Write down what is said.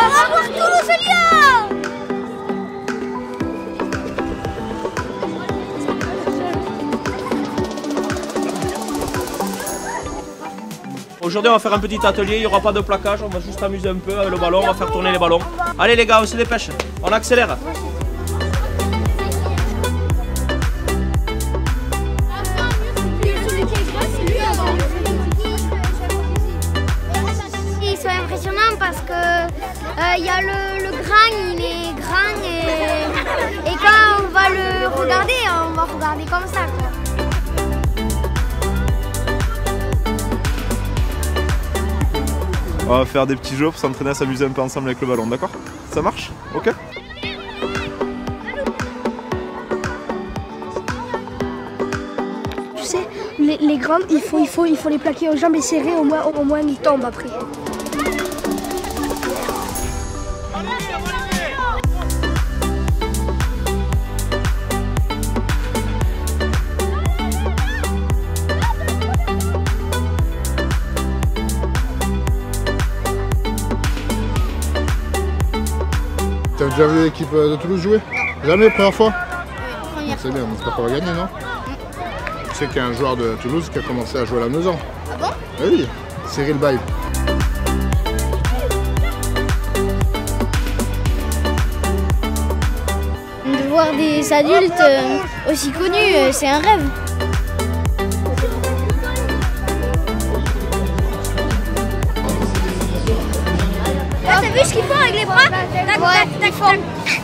va voir Toulouse, Lyon. Aujourd'hui on va faire un petit atelier, il n'y aura pas de plaquage, on va juste s'amuser un peu avec le ballon, on va faire tourner les ballons. Allez les gars, on se dépêche, on accélère. Ils sont impressionnants parce que y a le grain, il est grand et quand on va le regarder, on va regarder comme ça, quoi. On va faire des petits jeux pour s'entraîner à s'amuser un peu ensemble avec le ballon, d'accord? Ça marche? Ok? Tu sais, les grands, il faut les plaquer aux jambes et serrer, au moins ils tombent après. T'as déjà vu l'équipe de Toulouse jouer? Jamais, première fois? C'est bien, on espère qu'on va gagner, non? Tu sais qu'il y a un joueur de Toulouse qui a commencé à jouer à la 9 ans. Ah bon? Oui, Cyril Baye. De voir des adultes aussi connus, c'est un rêve. T'as vu ce qu'ils font avec les bras? Tac, tac, tac, tac.